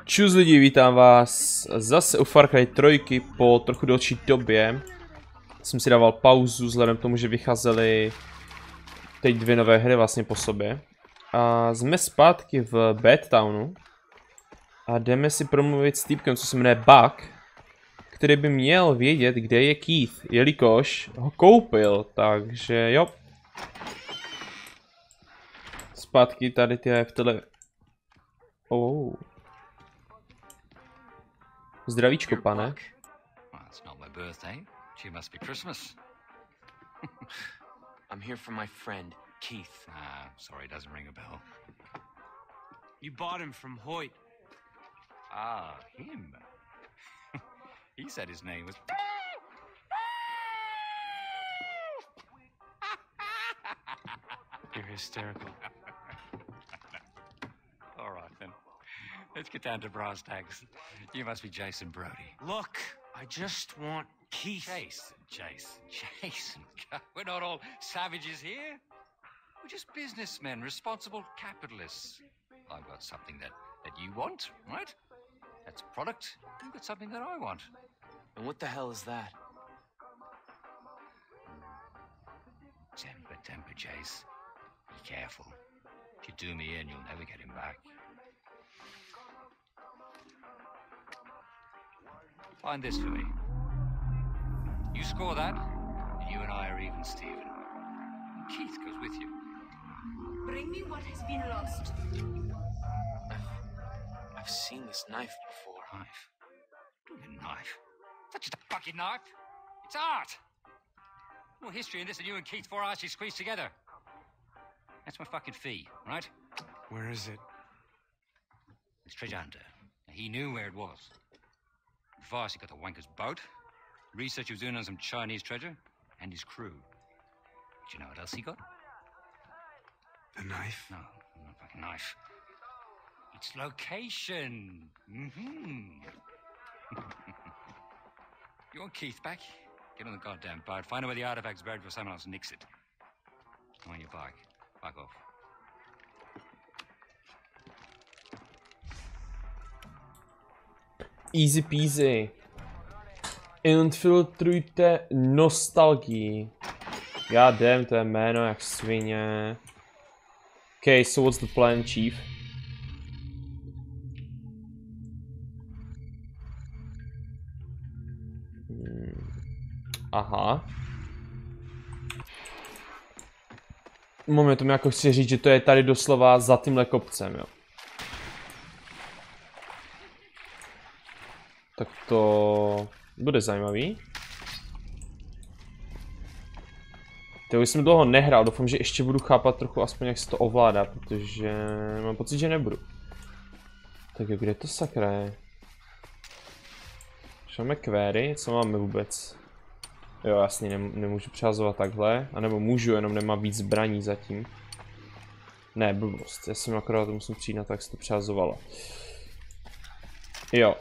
Čus lidi, vítám vás zase u Far Cry 3 po trochu delší době. Jsem si dával pauzu vzhledem k tomu, že vycházely teď dvě nové hry vlastně po sobě. A jsme zpátky v Bedtownu a jdeme si promluvit s týpkem, co se jmenuje Buck, který by měl vědět, kde je Keith, jelikož ho koupil, takže jo. Zpátky tady ty v tele... Oh. Zdravíčko, pane. It's not my birthday. She must be Christmas. I'm here for my friend, Keith. Sorry, it doesn't ring a bell. You bought him from Hoyt. Ah, him. He said his name was... You're hysterical. All right, then. Let's get down to brass tacks. You must be Jason Brody. Look, I just want Keith. Jason. We're not all savages here. We're just businessmen, responsible capitalists. I've got something that you want, right? That's a product. You've got something that I want. And what the hell is that? Temper, Jace. Be careful. If you do me in, you'll never get him back. Find this for me. You score that, and you and I are even, Stephen. And Keith goes with you. Bring me what has been lost. I've seen this knife before. Knife? What do you mean, knife? That's just a fucking knife. It's art. No history in this, and you and Keith four arches squeezed together. That's my fucking fee, right? Where is it? It's treasure hunter. He knew where it was. First, he got the wanker's boat. Research he was doing on some Chinese treasure, and his crew. Do you know what else he got? The knife? No, not a fucking knife. It's location. You want Keith back? Get on the goddamn boat. Find out where the artifact's buried before someone else nicks it. Come on your bike. Back off. Easy peasy. Infiltrujte nostalgii. Já jdem, to je jméno jak svině. Okay, so what's the plan, Chief? Aha. Momentum, jako chci říct, že to je tady doslova za tímhle kopcem, jo. Tak to bude zajímavý. To už jsem dlouho nehrál, doufám, že ještě budu chápat trochu aspoň, jak se to ovládá, protože mám pocit, že nebudu. Tak kde to sakra je? Máme query, co máme vůbec? Jo, jasně, nemůžu přehazovat takhle, anebo můžu, jenom nemám víc zbraní zatím. Ne, blbost, já jsem akorát to musím přijít na to, jak se to přehazovalo. Jo.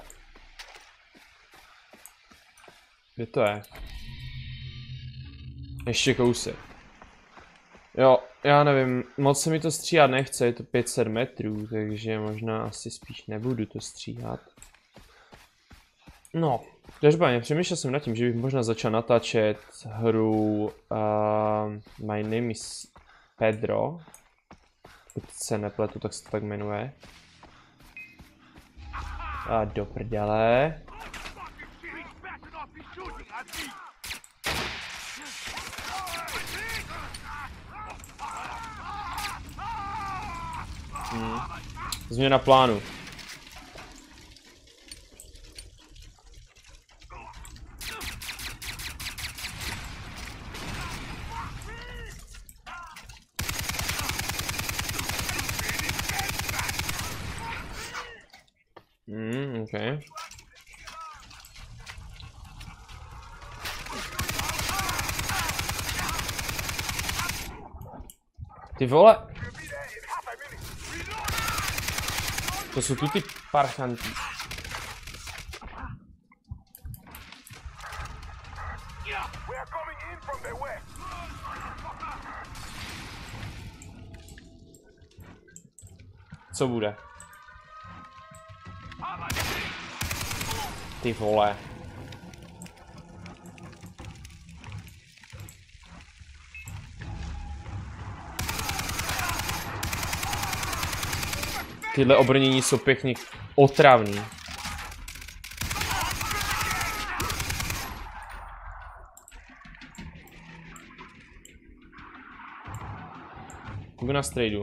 Kde to je? Ještě kousek. Jo, já nevím, moc se mi to stříhat nechce, je to 500 metrů, takže možná asi spíš nebudu to stříhat. No, každopádně přemýšlel jsem nad tím, že bych možná začal natáčet hru My Name is Pedro. Pokud se nepletu, tak se to tak jmenuje. A do prdele. Změna plánu. Okay. Ty vole. To jsou tu ty parchanti. Co bude? Ty vole. Tyhle obrnění jsou pěkně otravný. Kouk na strejdu.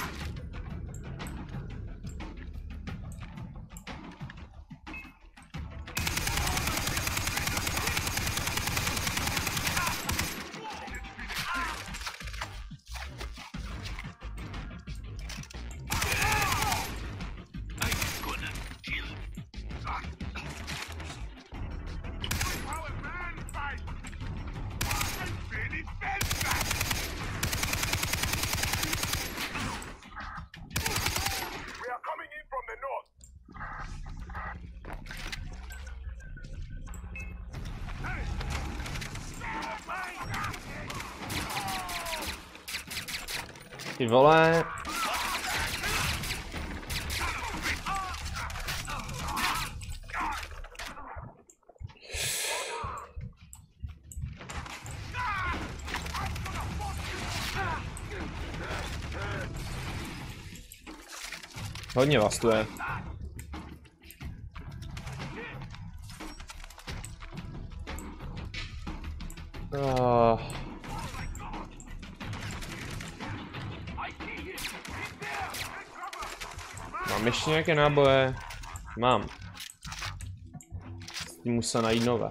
Ty vole. Hodně vás tu je. Mám ještě nějaké náboje? Mám. S tím musím najít nové.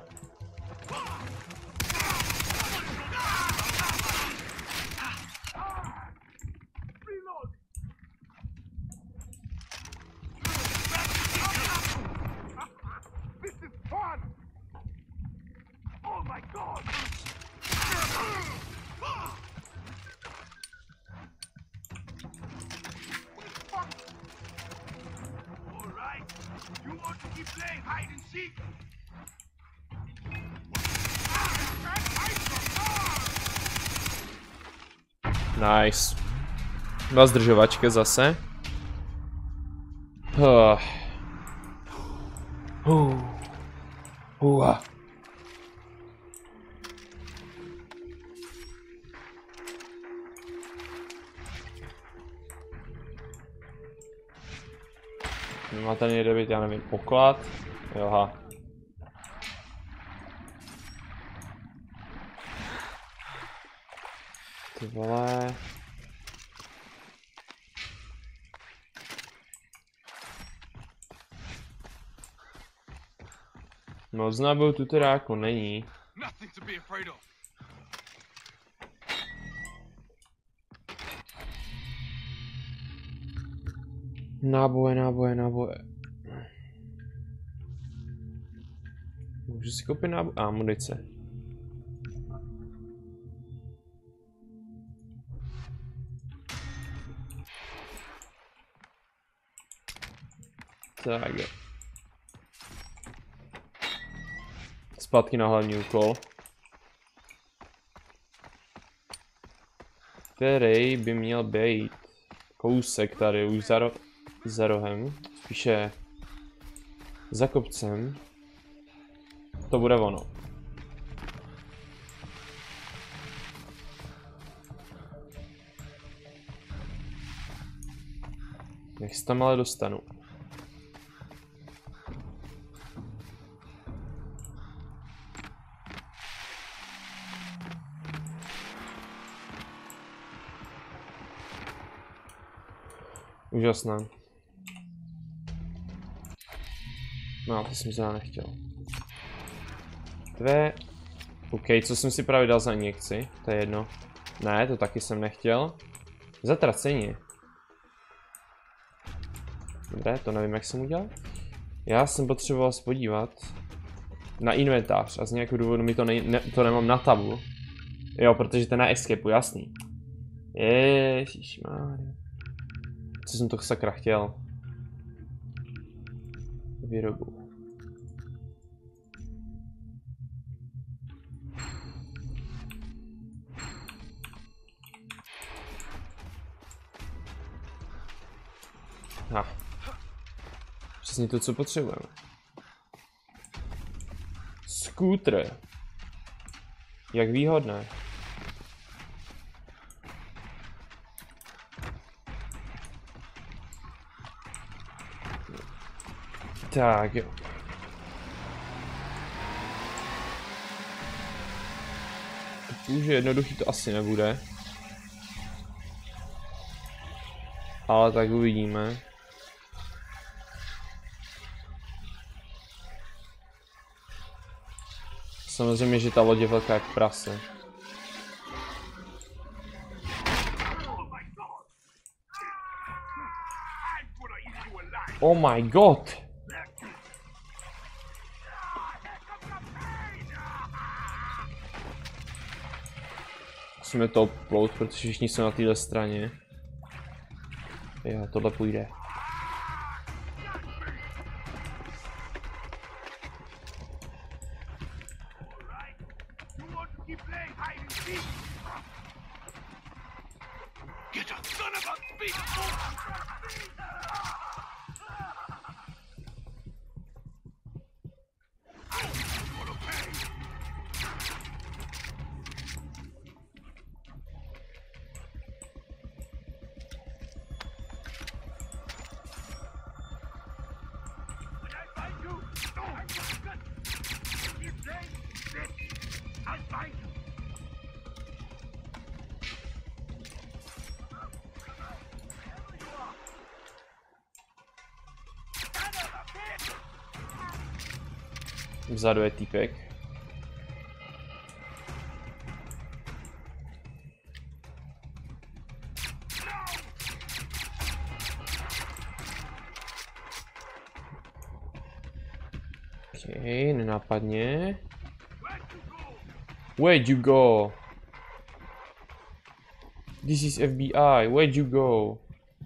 Nice. Byla zdržovačka zase. Má tady někde být, já nevím, poklad. Joha. Ty vole. Moc nábojů tu teda jako není. Náboje. Můžu si koupit náboje? Munice. Tak jo. Zpátky na hlavní úkol. Který by měl být kousek tady už za rohem. Spíše za kopcem. To bude ono. Jak se tam ale dostanu. Úžasné. No, to jsem se nechtěl. OK, co jsem si právě dal za injekci? To je jedno. Ne, to taky jsem nechtěl. Zatracení. Dobré, to nevím, jak jsem udělal. Já jsem potřeboval se podívat na inventář a z nějakého důvodu mi to nemám na tabu. Jo, protože to na escapeu, jasný. Ježišmarja. Co jsem to sakra chtěl? Výrobu. přesně to, co potřebujeme. Skútr. Jak výhodné. Tak jo. Už jednoduchý to asi nebude. Ale tak uvidíme. Samozřejmě, že ta loď je velká jak prase. Oh my god! Musíme to upload, protože všichni jsou na téhle straně. Jo, tohle půjde. Vzadu je týpek. Okay, nenápadně. Where'd you go? This is FBI. Where'd you go?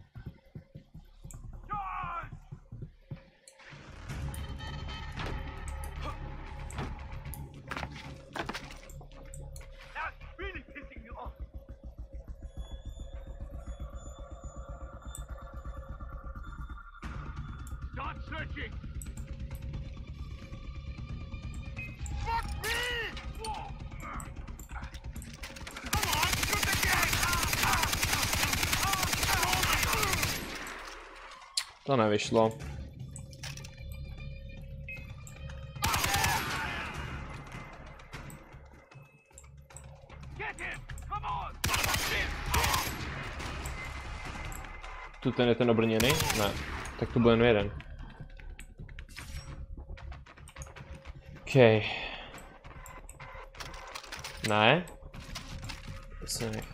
To nevyšlo. Tu ten je ten obrněný? Ne. Tak to bude jen jeden. OK. Ne? To se nech.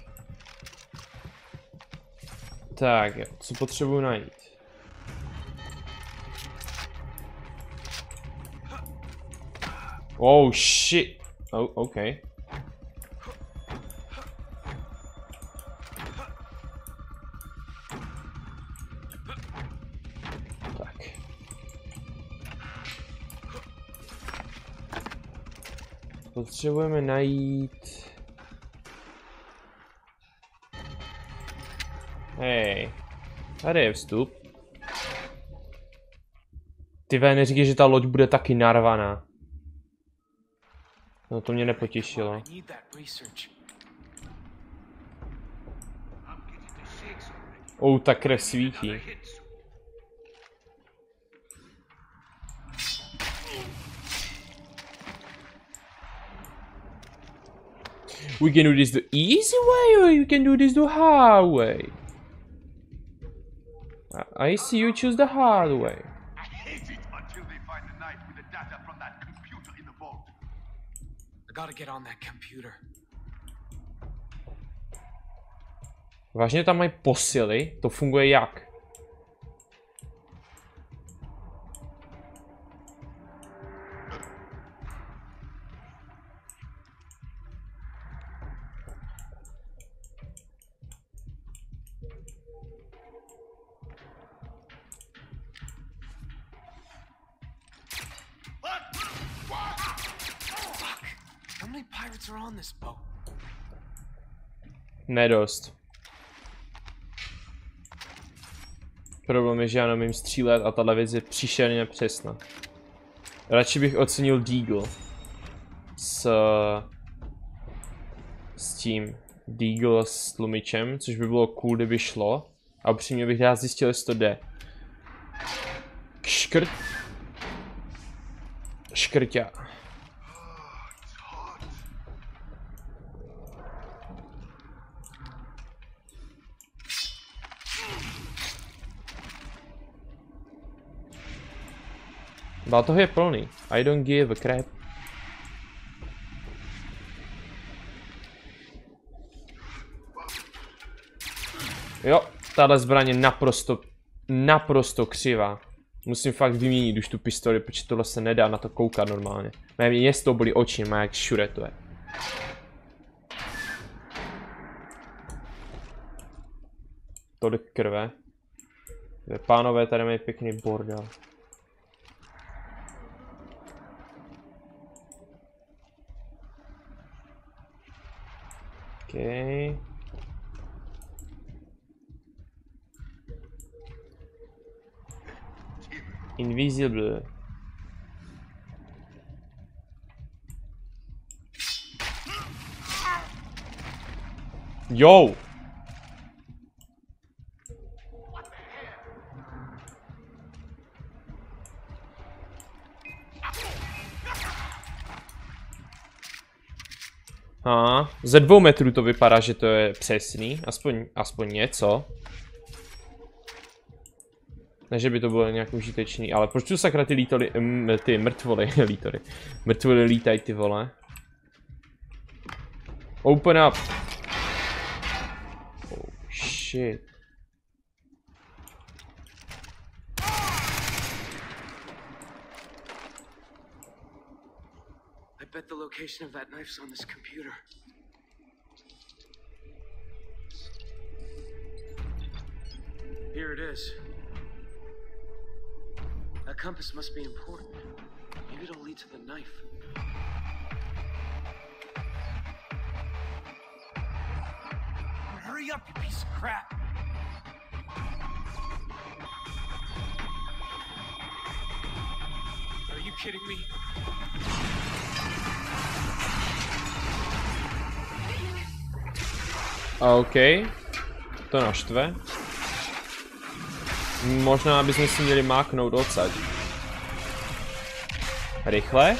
Tak jo, co potřebuji najít? Oh shit. Oh, okay. Tak. Potřebujeme najít... Hej. Tady je vstup. Ty neříkej, že ta loď bude taky narvaná. No to mě nepotěšilo. Ta krev svítí. We can do this the easy way or you can do this the hard way. I see you choose the hard way. Gotta get on that computer. Vážně tam mají posily? To funguje jak? Nedost. Problém je, že já nemím střílet a tahle věc je příšerně nepřesná. Radši bych ocenil Deagle. S tím Deagle s tlumičem, což by bylo cool, kdyby šlo. A upřímně bych rád zjistil, jestli to jde. Škrt. Škrťa. Bál toho je plný. I don't give a crap. Jo, tahle zbraň je naprosto křivá. Musím fakt vyměnit už tu pistoli, protože tohle se nedá na to koukat normálně. Mě z toho bolí oči, má jak šure to je. Tolik krve. Pánové, tady mají pěkný bordel. Okay. Invisible. Yo! Ze 2 metrů to vypadá, že to je přesný, aspoň něco. Ne, že by to bylo nějak užitečný, ale proč tu sakra ty mrtvoly lítory. Mrtvoly lítají ty vole. Open up. Oh shit. I bet the location of that knife's on this computer. Here it is. That compass must be important. Maybe it'll lead to the knife. Hurry up, you piece of crap! Are you kidding me? OK. To naštve. Možná bychom si měli máknout odsaď. Rychle.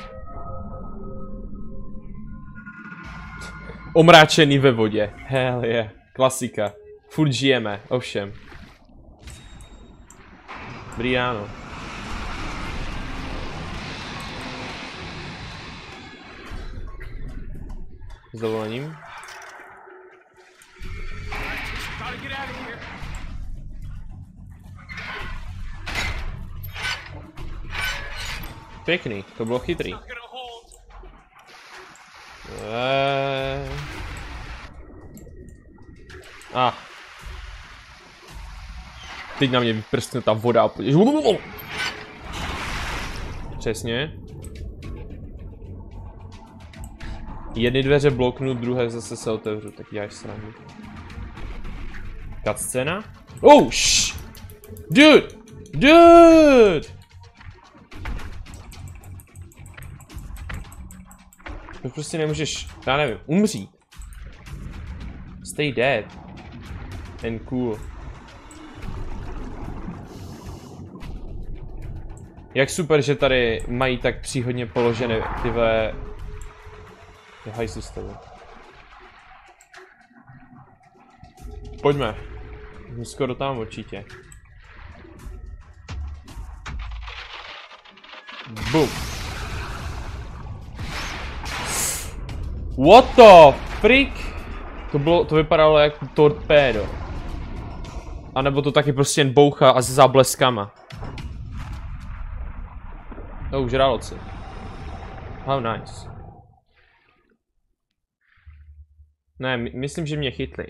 Omráčený ve vodě. Hell yeah. Klasika. Furt žijeme, ovšem. Dobrý ráno. S dovolením. Pěkný, to bylo chytrý. Teď na mě vyprskne ta voda a půjdeš. Přesně. Jedny dveře bloknu, druhé zase se otevřu, tak děláš srandu. Cutscéna? Oh, shh! Dude! Dude! To prostě nemůžeš, já nevím, umřít. Stay dead. And cool. Jak super, že tady mají tak příhodně položené tyhle... Je hajzlu s tebou. Pojďme. Skoro tam určitě. Boom. What the freak? To vypadalo jako torpédo. A nebo to taky prostě jen bouchá a s zábleskama. Oh, žraloci. How nice. Ne, myslím, že mě chytli.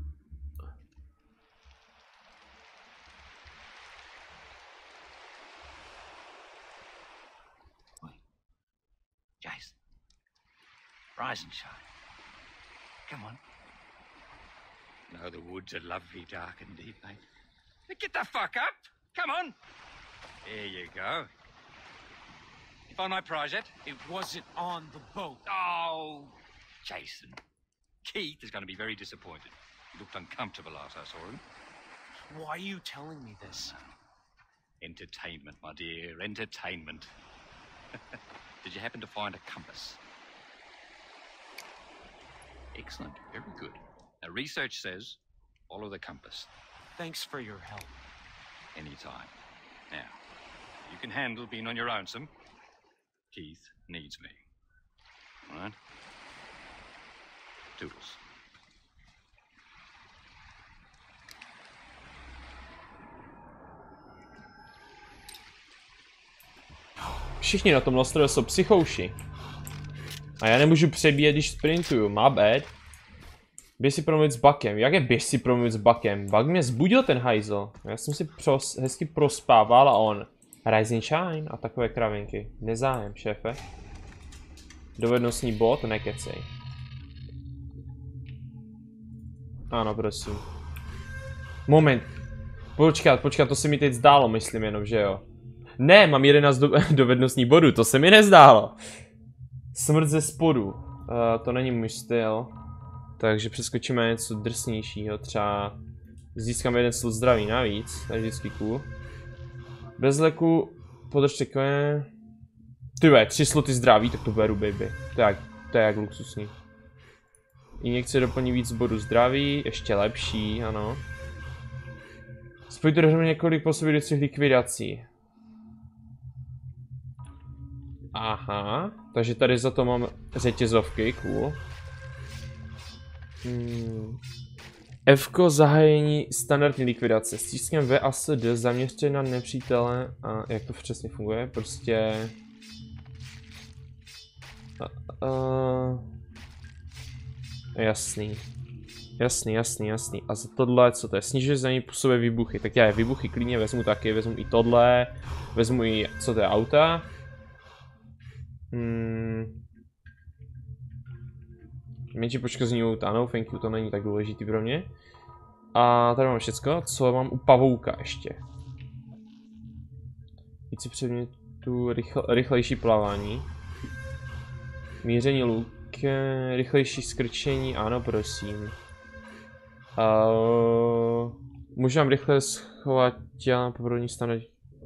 Jason. Rise and shine. Come on. No, the woods are lovely, dark and deep, mate. Get the fuck up! Come on! There you go. You find my prize yet? It wasn't on the boat. Oh, Jason. Keith is going to be very disappointed. He looked uncomfortable last I saw him. Why are you telling me this? Entertainment, my dear, entertainment. Did you happen to find a compass? Excellent, very good. Now, research says follow the compass. Thanks for your help. Anytime. Now, you can handle being on your own, some. Keith needs me. All right? Toodles. Všichni na tom ostrově jsou psychouši. A já nemůžu přebíjet, když sprintuju. My bad. Běž si promluvit s Buckem. Jak je běž si promluvit s Buckem? Buck mě zbudil, ten hajzl. Já jsem si hezky prospával a on. Rise and shine a takové kravinky. Nezájem, šéfe. Dovednostní bod, nekecej. Ano, prosím. Moment. Počkat, to se mi teď zdálo, myslím jenom, že jo. Ne, mám 11 dovednostních bodů, to se mi nezdálo. Smrt ze spodu. To není můj styl. Takže přeskočíme něco drsnějšího, třeba získáme jeden slot zdraví navíc, to je vždycky cool. Bez léku, podržte koně. Tyve, 3 sloty zdraví, tak to beru, baby. To je jak luxusní. Injekce doplní víc bodů zdraví, ještě lepší, ano. Spojte dohromady několik po sobě jdoucích likvidací. Aha, takže tady za to mám řetězovky, cool. F-ko zahájení standardní likvidace. S tiskem V a S D zaměřte na nepřítele a jak to přesně funguje, prostě... Jasný. A za tohle, co to je? Snižuje za ní působé výbuchy. Tak já je výbuchy klidně vezmu taky, vezmu i tohle. Vezmu i, co to je, auta. Menší poškození auta, no thank you, to není tak důležitý pro mě. A tady mám všecko, co mám u pavouka ještě. Více předmětů, rychlejší plavání. Míření luk, rychlejší skrčení, ano prosím. Můžu vám rychle schovat těla po první stane.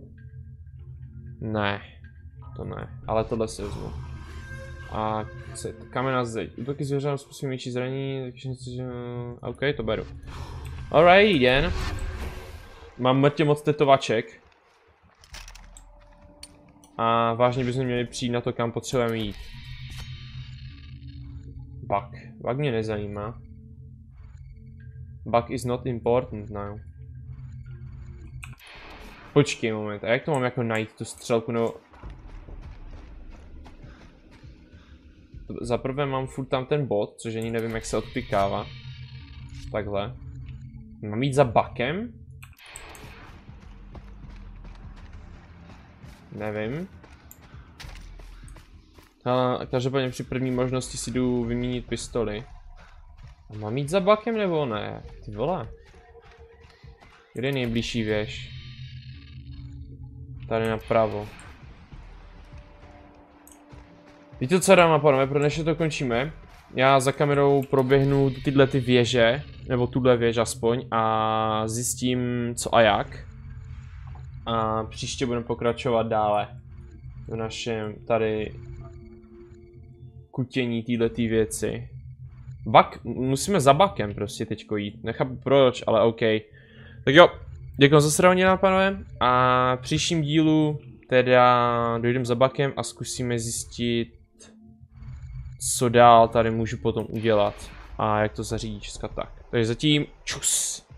Ne, to ne, ale tohle si vezmu. A kamenná zeď. Útoky zvěřám způsobí větší zranění, takže OK, to beru. Alright, jen. Mám mrtě moc tetovaček. A vážně bychom měli přijít na to, kam potřebujeme jít. Bug mě nezajímá. Bug is not important now. Počkej moment, a jak to mám jako najít tu střelku, no... Zaprvé mám furt tam ten bod, což ani nevím, jak se odpikává. Takhle. Mám jít za Buckem? Nevím. A každopádně při první možnosti si jdu vyměnit pistoli. A mám jít za Buckem nebo ne? Ty vole. Kde je nejbližší věž? Tady napravo. Víte co, dáma pánové, pro dnešek to končíme. Já za kamerou proběhnu tyhle ty věže, nebo tuhle věž aspoň, a zjistím co a jak. A příště budeme pokračovat dále v našem tady kutění této věci. Musíme za Buckem prostě teďko jít, nechápu proč, ale OK. Tak jo, děkuji za sledování, dáma pánové, a v příštím dílu teda dojdeme za Buckem a zkusíme zjistit, co dál tady můžu potom udělat a jak to zařídit česka tak. Takže zatím čus.